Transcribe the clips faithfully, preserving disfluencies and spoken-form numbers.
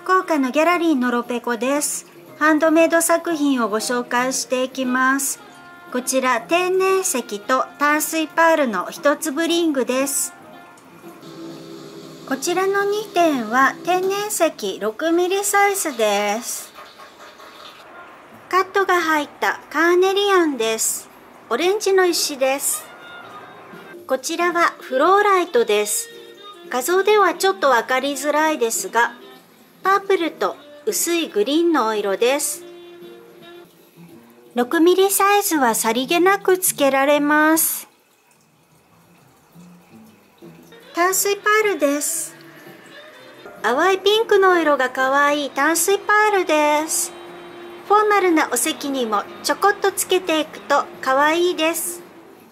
福岡のギャラリーのろぺこです。ハンドメイド作品をご紹介していきます。こちら天然石と淡水パールの一粒リングです。こちらのにてんは天然石 ろくミリ サイズです。カットが入ったカーネリアンです。オレンジの石です。こちらはフローライトです。画像ではちょっと分かりづらいですが、パープルと薄いグリーンのお色です。ろくミリ サイズはさりげなくつけられます。淡水パールです。淡いピンクの色がかわいい淡水パールです。フォーマルなお席にもちょこっとつけていくとかわいいです。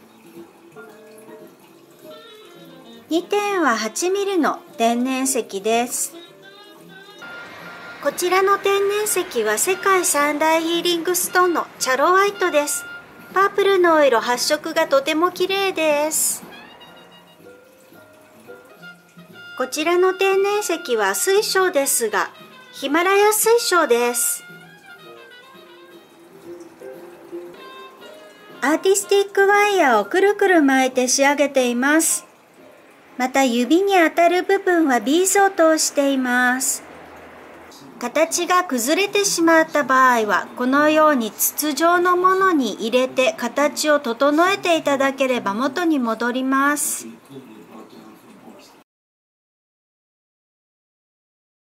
にてんははちミリの天然石です。こちらの天然石は世界三大ヒーリングストーンのチャロワイトです。パープルの色発色がとても綺麗です。こちらの天然石は水晶ですが、ヒマラヤ水晶です。アーティスティックワイヤーをくるくる巻いて仕上げています。また指に当たる部分はビーズを通しています。形が崩れてしまった場合はこのように筒状のものに入れて形を整えていただければ元に戻ります。